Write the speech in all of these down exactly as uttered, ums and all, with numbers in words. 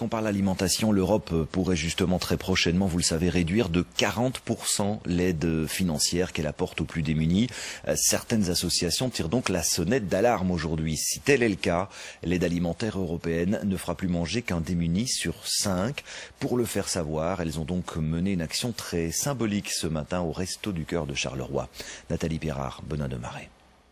puisqu'on parle alimentation, l'Europe pourrait justement très prochainement, vous le savez, réduire de quarante pour cent l'aide financière qu'elle apporte aux plus démunis. Certaines associations tirent donc la sonnette d'alarme aujourd'hui. Si tel est le cas, l'aide alimentaire européenne ne fera plus manger qu'un démuni sur cinq. Pour le faire savoir, elles ont donc mené une action très symbolique ce matin au Resto du Cœur de Charleroi. Nathalie Pirard, Benin de Marais.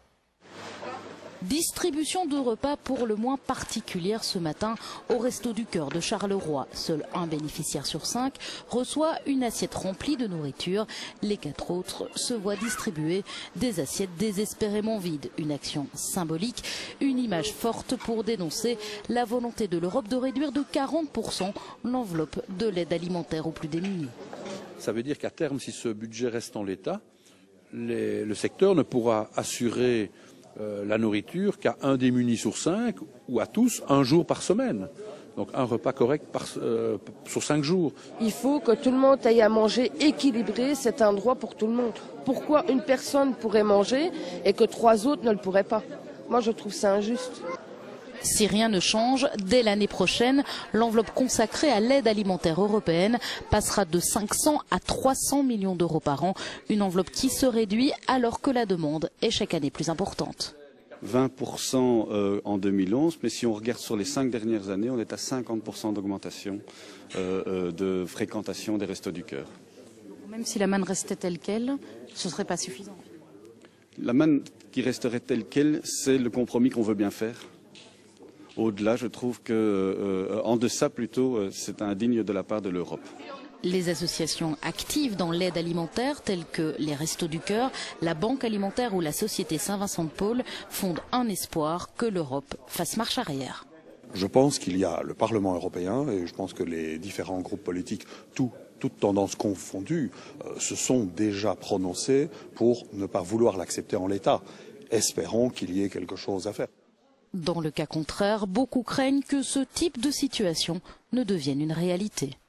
Distribution de repas pour le moins particulière ce matin au Resto du Cœur de Charleroi. Seul un bénéficiaire sur cinq reçoit une assiette remplie de nourriture. Les quatre autres se voient distribuer des assiettes désespérément vides. Une action symbolique, une image forte pour dénoncer la volonté de l'Europe de réduire de quarante pour cent l'enveloppe de l'aide alimentaire aux plus démunis. Ça veut dire qu'à terme, si ce budget reste en l'état, les, le secteur ne pourra assurer Euh, la nourriture qu'à un démuni sur cinq ou à tous un jour par semaine. Donc un repas correct par, euh, sur cinq jours. Il faut que tout le monde aille à manger équilibré, c'est un droit pour tout le monde. Pourquoi une personne pourrait manger et que trois autres ne le pourraient pas? Moi je trouve ça injuste. Si rien ne change, dès l'année prochaine, l'enveloppe consacrée à l'aide alimentaire européenne passera de cinq cents à trois cents millions d'euros par an. Une enveloppe qui se réduit alors que la demande est chaque année plus importante. vingt pour cent en deux mille onze, mais si on regarde sur les cinq dernières années, on est à cinquante pour cent d'augmentation euh, de fréquentation des Restos du Cœur. Même si la manne restait telle qu'elle, ce ne serait pas suffisant. La manne qui resterait telle qu'elle, c'est le compromis qu'on veut bien faire. Au-delà, je trouve que, euh, en deçà plutôt, euh, c'est indigne de la part de l'Europe. Les associations actives dans l'aide alimentaire, telles que les Restos du Cœur, la Banque alimentaire ou la Société Saint-Vincent de Paul, fondent un espoir que l'Europe fasse marche arrière. Je pense qu'il y a le Parlement européen et je pense que les différents groupes politiques, tout, toutes tendances confondues, euh, se sont déjà prononcés pour ne pas vouloir l'accepter en l'état. Espérons qu'il y ait quelque chose à faire. Dans le cas contraire, beaucoup craignent que ce type de situation ne devienne une réalité.